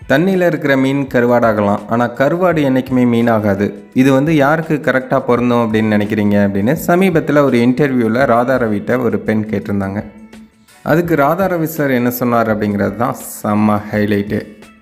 தண்ணியில் இருக்கிற மீன் கருவாடாகலாம், ஆனால் கருவாடு என்றைக்குமே மீனாகாது. இது வந்து யாருக்கு கரெக்டாக பொருந்தும் அப்படின்னு நினைக்கிறீங்க அப்படின்னு சமீபத்தில் ஒரு இன்டர்வியூவில் ராதாரவிட்ட ஒரு பெண் கேட்டிருந்தாங்க. அதுக்கு ராதாரவி சார் என்ன சொன்னார் அப்படிங்கிறது தான் செம்ம ஹைலைட்டு.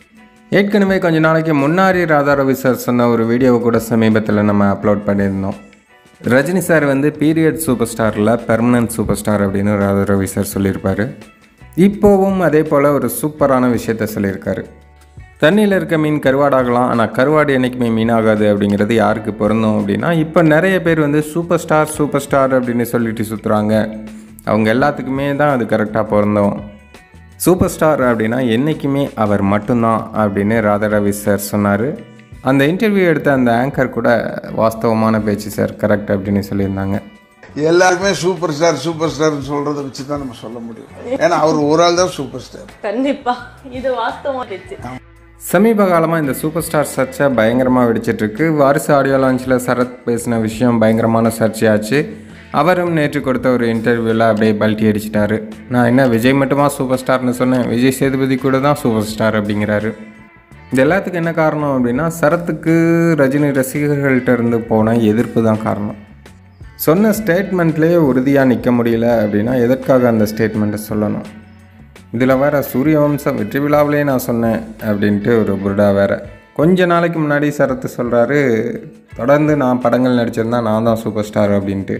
ஏற்கனவே கொஞ்ச நாளைக்கு முன்னாடி ராதாரவி சார் சொன்ன ஒரு வீடியோவை கூட சமீபத்தில் நம்ம அப்லோட் பண்ணியிருந்தோம். ரஜினி சார் வந்து பீரியட் சூப்பர் ஸ்டாரில் பெர்மனன்ட் சூப்பர் ஸ்டார் அப்படின்னு ராதாரவி சார் சொல்லியிருப்பார். இப்போவும் அதே போல் ஒரு சூப்பரான விஷயத்த சொல்லியிருக்காரு. தண்ணியில் இருக்க மீன் கருவாடாகலாம், ஆனால் கருவாடு என்றைக்குமே மீனாகாது அப்படிங்கிறது யாருக்கு பொருந்தும் அப்படின்னா, இப்போ நிறைய பேர் வந்து சூப்பர் ஸ்டார் அப்படின்னு சொல்லிட்டு சுற்றுறாங்க. அவங்க எல்லாத்துக்குமே தான் அது கரெக்டாக பொருந்தும். சூப்பர் ஸ்டார் அப்படின்னா என்றைக்குமே அவர் மட்டும்தான் அப்படின்னு ராதாரவி சார் சொன்னார். அந்த இன்டர்வியூ எடுத்த அந்த ஆங்கர் கூட வாஸ்தவமான பேச்சு சார், கரெக்ட் அப்படின்னு சொல்லியிருந்தாங்க. எல்லாருமே சூப்பர் ஸ்டார்னு சொல்றதை வச்சு தான் நம்ம சொல்ல முடியும். ஏன்னா அவர் ஒரு ஆள் தான் சூப்பர் ஸ்டார். கண்டிப்பா இது வாஸ்தவமா பேச்சு. சமீப காலமாக இந்த சூப்பர் ஸ்டார் சர்ச்சை பயங்கரமாக வெடிச்சிட்ருக்கு. வாரிசு ஆடியோ லான்ச்சில் சரத் பேசின விஷயம் பயங்கரமான சர்ச்சையாச்சு. அவரும் நேற்று கொடுத்த ஒரு இன்டர்வியூவில் அப்படியே பல்ட்டி அடிச்சிட்டாரு. நான் என்ன விஜய் மட்டுமா சூப்பர் ஸ்டார்னு சொன்னேன், விஜய் சேதுபதி கூட தான் சூப்பர் ஸ்டார் அப்படிங்கிறாரு. இது எல்லாத்துக்கும் என்ன காரணம் அப்படின்னா, சரத்துக்கு ரஜினி ரசிகர்கள்ட்ட இருந்து போன எதிர்ப்பு தான் காரணம். சொன்ன ஸ்டேட்மெண்ட்லேயே உறுதியாக நிற்க முடியல அப்படின்னா எதற்காக அந்த ஸ்டேட்மெண்ட்டை சொல்லணும்? இதில் வேறு சூரியவம்சம் வெற்றி விழாவிலே நான் சொன்னேன் அப்படின்ட்டு ஒரு புருடா வேறு. கொஞ்ச நாளைக்கு முன்னாடி சரத்து சொல்கிறாரு, தொடர்ந்து நான் படங்கள் நடிச்சிருந்தா நான் தான் சூப்பர் ஸ்டார் அப்படின்ட்டு.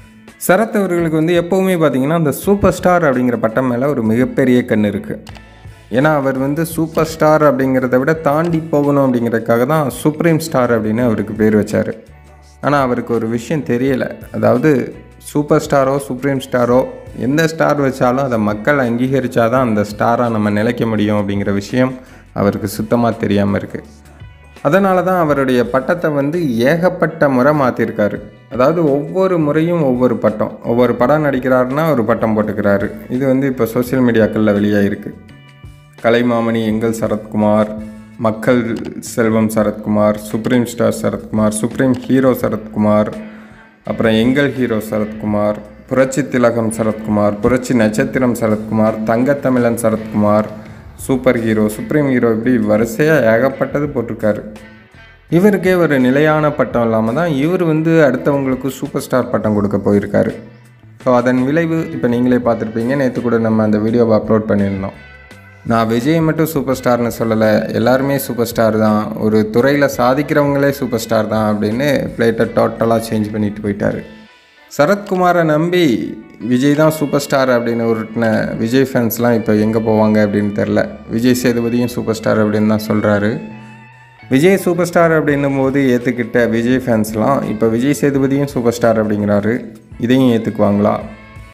சரத் அவர்களுக்கு வந்து எப்போவுமே பார்த்திங்கன்னா அந்த சூப்பர் ஸ்டார் அப்படிங்கிற பட்டம் மேலே ஒரு மிகப்பெரிய கண் இருக்குது. ஏன்னா அவர் வந்து சூப்பர் ஸ்டார் அப்படிங்கிறத விட தாண்டி போகணும் அப்படிங்கிறதுக்காக தான் சுப்ரீம் ஸ்டார் அப்படின்னு அவருக்கு பேர் வச்சார். ஆனால் அவருக்கு ஒரு விஷயம் தெரியலை. அதாவது சூப்பர் ஸ்டாரோ சுப்ரீம் ஸ்டாரோ எந்த ஸ்டார் வச்சாலும் அதை மக்கள் அங்கீகரித்தா தான் அந்த ஸ்டாராக நம்ம நிலைக்க முடியும் அப்படிங்கிற விஷயம் அவருக்கு சுத்தமாக தெரியாமல் இருக்குது. அதனால தான் அவருடைய பட்டத்தை வந்து ஏகப்பட்ட முறை மாற்றிருக்காரு. அதாவது ஒவ்வொரு முறையும் ஒவ்வொரு பட்டம், ஒவ்வொரு படம் நடிக்கிறாருன்னா ஒரு பட்டம் போட்டுக்கிறாரு. இது வந்து இப்போ சோசியல் மீடியாக்களில் வெளியாகிருக்கு. கலைமாமணி எங்கள் சரத்குமார், மக்கள் செல்வம் Sarathkumar, supreme star Sarathkumar, supreme hero Sarathkumar, அப்புறம் எங்கள் ஹீரோ சரத்குமார், புரட்சி திலகம் சரத்குமார், புரட்சி நட்சத்திரம் சரத்குமார், தங்கத்தமிழன் Sarathkumar, super hero, supreme hero, இப்படி வரிசையாக ஏகப்பட்டது போட்டிருக்காரு. இவருக்கே ஒரு நிலையான பட்டம் இல்லாமல் தான் இவர் வந்து அடுத்தவங்களுக்கு சூப்பர் ஸ்டார் பட்டம் கொடுக்க போயிருக்காரு. ஸோ அதன் விளைவு இப்போ நீங்களே பார்த்துருப்பீங்க. நேற்று கூட நம்ம அந்த வீடியோவை அப்லோட் பண்ணியிருந்தோம். நான் விஜய் மட்டும் சூப்பர் ஸ்டார்னு சொல்லலை, எல்லாருமே சூப்பர் ஸ்டார் தான், ஒரு துறையில் சாதிக்கிறவங்களே சூப்பர் ஸ்டார் தான் அப்படின்னு பிளேட்டை டோட்டலாக சேஞ்ச் பண்ணிட்டு போயிட்டார். சரத்குமாரை நம்பி விஜய் தான் சூப்பர் ஸ்டார் அப்படின்னு உருட்டின விஜய் ஃபேன்ஸ்லாம் இப்போ எங்கே போவாங்க அப்படின்னு தெரில. விஜய் சேதுபதியும் சூப்பர் ஸ்டார் அப்படின்னு தான் சொல்கிறாரு. விஜய் சூப்பர் ஸ்டார் அப்படின்னும் போது ஏற்றுக்கிட்ட விஜய் ஃபேன்ஸ்லாம் இப்போ விஜய் சேதுபதியும் சூப்பர் ஸ்டார் அப்படிங்கிறாரு. இதையும் ஏற்றுக்குவாங்களா?